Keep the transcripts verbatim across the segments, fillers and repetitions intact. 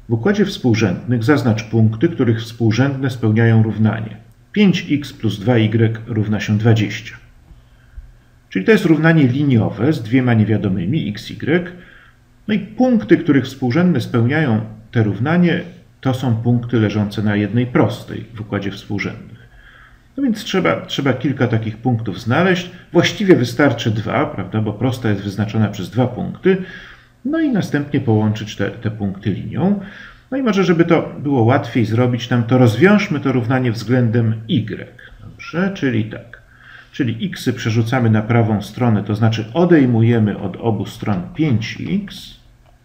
W układzie współrzędnych zaznacz punkty, których współrzędne spełniają równanie. pięć x plus dwa y równa się dwadzieścia. Czyli to jest równanie liniowe z dwiema niewiadomymi x, y. No i punkty, których współrzędne spełniają te równanie, to są punkty leżące na jednej prostej w układzie współrzędnych. No więc trzeba, trzeba kilka takich punktów znaleźć. Właściwie wystarczy dwa, prawda, bo prosta jest wyznaczona przez dwa punkty. No i następnie połączyć te, te punkty linią. No i może, żeby to było łatwiej zrobić nam, to rozwiążmy to równanie względem y. Dobrze, czyli tak. Czyli xy przerzucamy na prawą stronę, to znaczy odejmujemy od obu stron pięć x.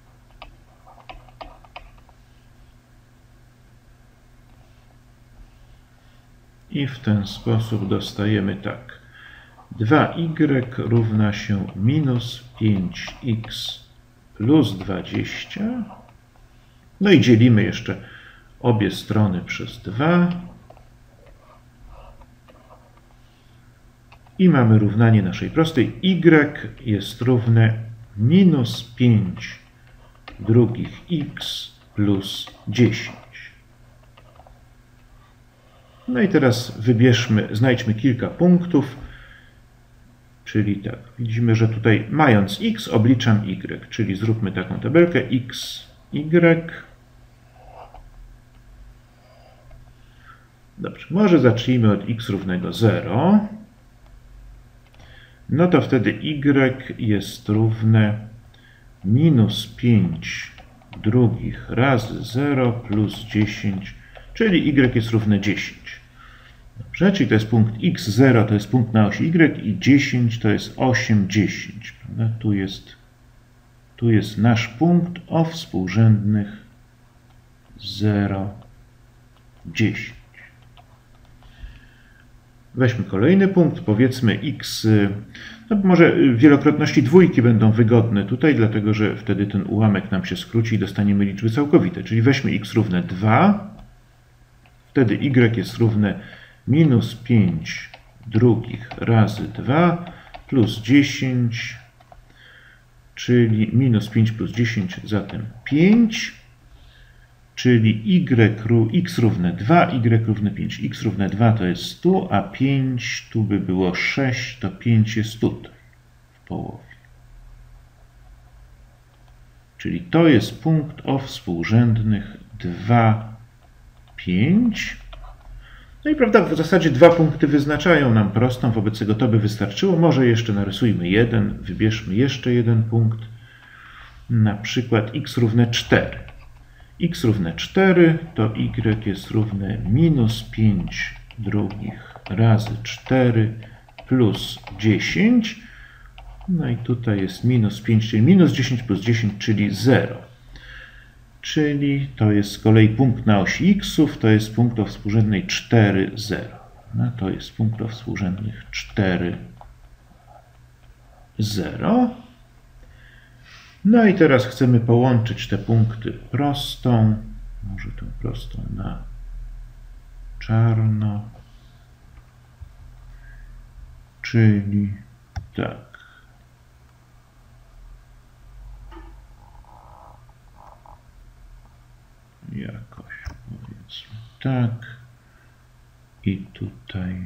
I w ten sposób dostajemy tak. dwa y równa się minus pięć x plus dwadzieścia. No i dzielimy jeszcze obie strony przez dwa. I mamy równanie naszej prostej. Y jest równe minus pięć drugich x plus dziesięć. No i teraz wybierzmy, znajdźmy kilka punktów. Czyli tak, widzimy, że tutaj mając x obliczam y, czyli zróbmy taką tabelkę x, y. Dobrze, może zacznijmy od x równego zero. No to wtedy y jest równe minus pięć drugich razy zero plus dziesięć, czyli y jest równe dziesięć. Dobrze, czyli to jest punkt x zero, to jest punkt na osi y i dziesięć to jest osiem, dziesięć. Prawda? Tu jest, tu jest nasz punkt o współrzędnych zero, dziesięć. Weźmy kolejny punkt, powiedzmy x, no może wielokrotności dwójki będą wygodne tutaj, dlatego że wtedy ten ułamek nam się skróci i dostaniemy liczby całkowite. Czyli weźmy x równe dwa, wtedy y jest równe minus pięć drugich razy dwa plus dziesięć, czyli minus pięć plus dziesięć, zatem pięć, czyli y, x równe dwa, y równe pięć. X równe dwa to jest sto, a pięć tu by było sześć, to pięć jest tutaj w połowie. Czyli to jest punkt o współrzędnych dwa, pięć. No i prawda, w zasadzie dwa punkty wyznaczają nam prostą, wobec tego to by wystarczyło. Może jeszcze narysujmy jeden, wybierzmy jeszcze jeden punkt, na przykład x równe cztery. X równe cztery, to y jest równe minus pięć drugich razy cztery plus dziesięć. No i tutaj jest minus pięć, czyli minus dziesięć plus dziesięć, czyli zero. Czyli to jest z kolei punkt na osi xów, to jest punkt o współrzędnej cztery, zero. No to jest punkt o współrzędnych cztery, zero. No i teraz chcemy połączyć te punkty prostą, może tę prostą na czarno, czyli tak. Jakoś powiedzmy tak. I tutaj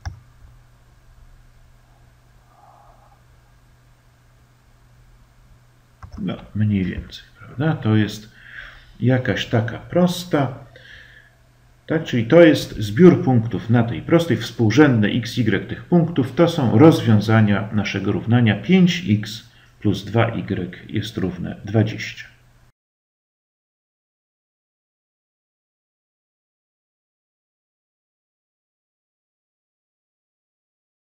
no mniej więcej, prawda? To jest jakaś taka prosta. Tak, czyli to jest zbiór punktów na tej prostej, współrzędne x, y tych punktów. To są rozwiązania naszego równania pięć x plus dwa y jest równe dwadzieścia.